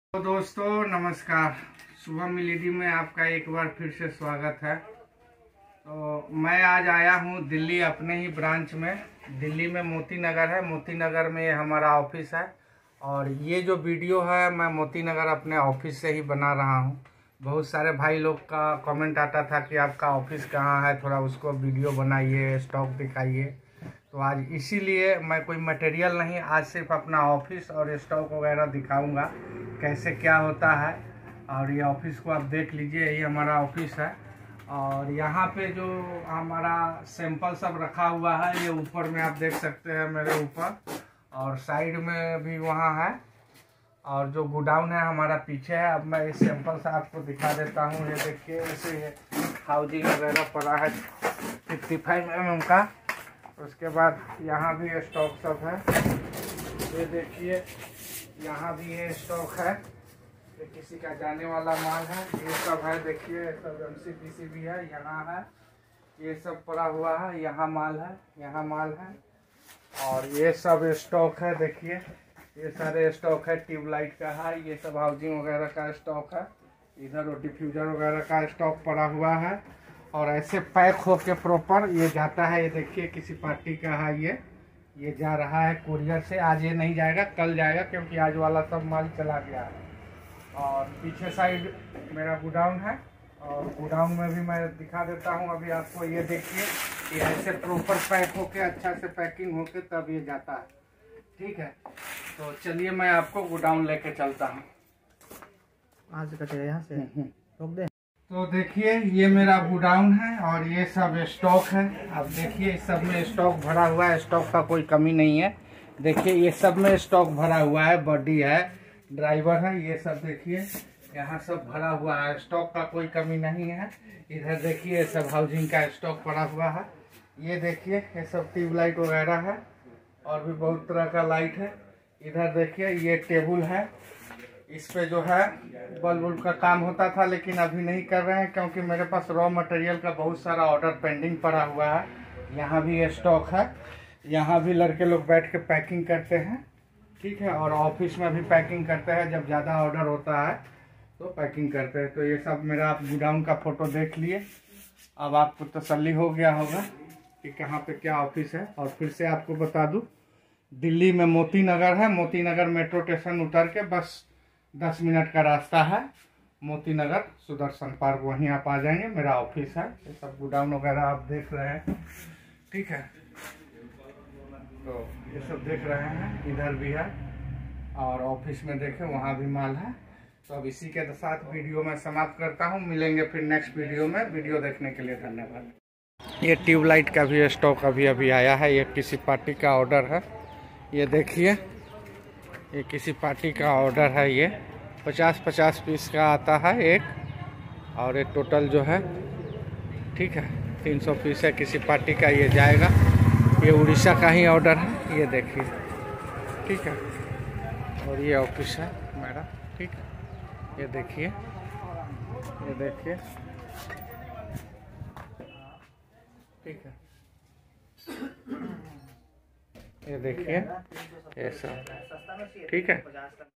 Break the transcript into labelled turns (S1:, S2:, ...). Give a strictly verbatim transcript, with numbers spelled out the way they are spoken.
S1: तो दोस्तों नमस्कार। शुभम एलईडी में आपका एक बार फिर से स्वागत है। तो मैं आज आया हूँ दिल्ली अपने ही ब्रांच में। दिल्ली में मोती नगर है, मोती नगर में ये हमारा ऑफिस है। और ये जो वीडियो है मैं मोती नगर अपने ऑफिस से ही बना रहा हूँ। बहुत सारे भाई लोग का कमेंट आता था कि आपका ऑफिस कहाँ है, थोड़ा उसको वीडियो बनाइए, स्टॉक दिखाइए। तो आज इसीलिए मैं कोई मटेरियल नहीं, आज सिर्फ अपना ऑफिस और स्टॉक वगैरह दिखाऊंगा कैसे क्या होता है। और ये ऑफिस को आप देख लीजिए, यही हमारा ऑफिस है। और यहाँ पे जो हमारा सैंपल सब रखा हुआ है, ये ऊपर में आप देख सकते हैं मेरे ऊपर, और साइड में भी वहाँ है। और जो गोडाउन है हमारा पीछे है। अब मैं इस सैंपल से आपको दिखा देता हूँ। ये देखिए, ऐसे ये हाउजिंग वगैरह पड़ा है फिफ्टी फाइव एम एम का। उसके बाद यहाँ भी स्टॉक सब है, ये देखिए यहाँ भी ये स्टॉक है। ये किसी का जाने वाला माल है, ये सब है। देखिए सब एम सी पी सी भी है, यहाँ है, ये सब पड़ा हुआ है। यहाँ माल है, यहाँ माल है, और ये सब स्टॉक है। देखिए ये सारे स्टॉक है, ट्यूबलाइट का है, ये सब हाउसिंग वगैरह का स्टॉक है। इधर वो डिफ्यूजर वगैरह का स्टॉक पड़ा हुआ है। और ऐसे पैक होके प्रॉपर ये जाता है। ये देखिए किसी पार्टी का है, ये ये जा रहा है कुरियर से। आज ये नहीं जाएगा, कल जाएगा, क्योंकि आज वाला सब माल चला गया है। और पीछे साइड मेरा गोडाउन है, और गोडाउन में भी मैं दिखा देता हूँ अभी आपको। ये देखिए ये ऐसे प्रॉपर पैक होके, अच्छा से पैकिंग होके तब ये जाता है। ठीक है, तो चलिए मैं आपको गोडाउन लेके चलता हूँ।
S2: आज कटे यहाँ से रोक दे।
S1: तो देखिए ये मेरा गोडाउन है, और ये सब स्टॉक है। अब देखिए इस सब में स्टॉक भरा हुआ है, स्टॉक का कोई कमी नहीं है। देखिए ये सब में स्टॉक भरा हुआ है, बॉडी है, ड्राइवर है, ये सब देखिए यहाँ सब भरा हुआ है, स्टॉक का कोई कमी नहीं है। इधर देखिए ये सब हाउसिंग का स्टॉक पड़ा हुआ है। ये देखिए ये सब ट्यूबलाइट वगैरह है, और भी बहुत तरह का लाइट है। इधर देखिए ये टेबल है, इस पे जो है बल्ब वल्ब का काम होता था, लेकिन अभी नहीं कर रहे हैं क्योंकि मेरे पास रॉ मटेरियल का बहुत सारा ऑर्डर पेंडिंग पड़ा हुआ है। यहाँ भी स्टॉक है, यहाँ भी लड़के लोग बैठ के पैकिंग करते हैं। ठीक है, और ऑफिस में भी पैकिंग करते हैं, जब ज़्यादा ऑर्डर होता है तो पैकिंग करते हैं। तो ये सब मेरा आप गोडाउन का फोटो देख लिए, अब आपको तसल्ली हो गया होगा कि कहाँ पे क्या ऑफिस है। और फिर से आपको बता दूँ, दिल्ली में मोती नगर है। मोती नगर मेट्रो स्टेशन उतर के बस दस मिनट का रास्ता है। मोती नगर सुदर्शन पार्क, वहीं आप आ जाएंगे, मेरा ऑफिस है। ये सब गोडाउन वगैरह आप देख रहे हैं। ठीक है, तो ये सब देख रहे हैं, इधर भी है, और ऑफिस में देखें वहाँ भी माल है। तो अब इसी के साथ वीडियो में समाप्त करता हूँ। मिलेंगे फिर नेक्स्ट वीडियो में। वीडियो देखने के लिए धन्यवाद। ये ट्यूबलाइट का भी स्टॉक अभी अभी आया है, ये किसी पार्टी का ऑर्डर है। ये देखिए ये किसी पार्टी का ऑर्डर है, ये पचास पचास पीस का आता है एक, और ये टोटल जो है ठीक है तीन सौ पीस है किसी पार्टी का, ये जाएगा। ये उड़ीसा का ही ऑर्डर है, ये देखिए। ठीक है, और ये ऑफिस है मेरा। ठीक है, ये देखिए, ये देखिए। ठीक है, ये देखिए ये सब। ठीक है।